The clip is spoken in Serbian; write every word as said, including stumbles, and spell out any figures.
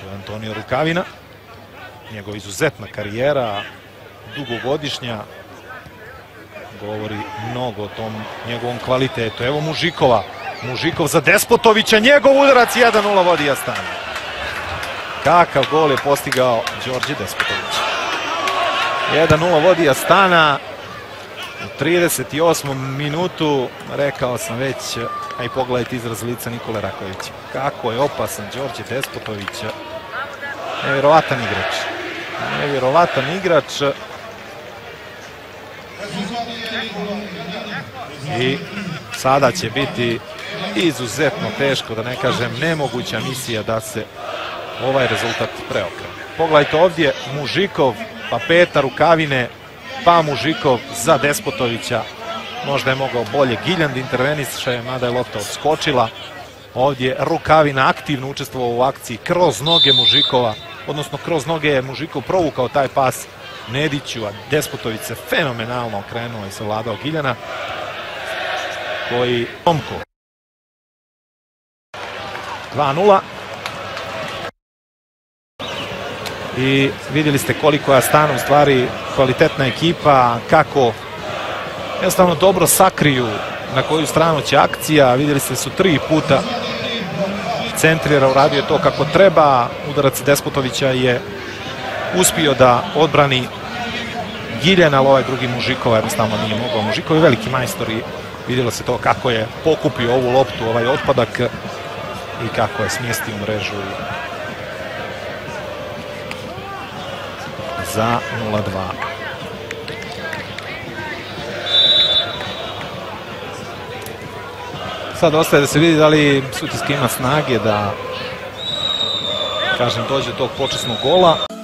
Antonio Rukavina. Njegova izuzetna karijera, dugogodišnja, govori mnogo o tom njegovom kvalitetu. Evo Muzhikova. Muzhikov za Despotovića, njegov udarac, jedan nula vodi Astana. Kakav gol je postigao Đorđe Despotović. jedan nula vodi Astana u trideset osmom minutu. Rekao sam već, a i pogledajte izraz lica Nikole Rakovića. Kako je opasan Đorđe Despotović. Nevjerovatan igrač. Nevjerovatan igrač. I sada će biti izuzetno teško, da ne kažem nemoguća misija, da se ovaj rezultat preokrene. Pogledajte ovdje, Muzhikov, pa peta Rukavine, pa Muzhikov za Despotovića. Možda je mogao bolje Giljan da interveniše, mada je lopta odskočila. Ovdje Rukavina aktivno učestvovao u akciji kroz noge Muzhikova, odnosno kroz noge je Muzhikov provukao taj pas Nediću, a Despotović se fenomenalno okrenuo i savladao Giljana, koji Tomko. dva nula. I vidjeli ste koliko je Astana u stvari kvalitetna ekipa, kako jednostavno dobro sakriju na koju stranu će akcija. Vidjeli ste su tri puta centrira, uradio je to kako treba. Udarac Despotovića je uspio da odbrani Giljana, ali ovaj drugi Muzhikova jednostavno nije mogao. Muzhikov je veliki majstor i vidjelo se to kako je pokupio ovu loptu, ovaj otpadak, i kako je smjestio u mrežu za nula dva. Sad ostaje da se vidi da li Sutjeska ima snage da, kažem, dođe do tog počasnog gola.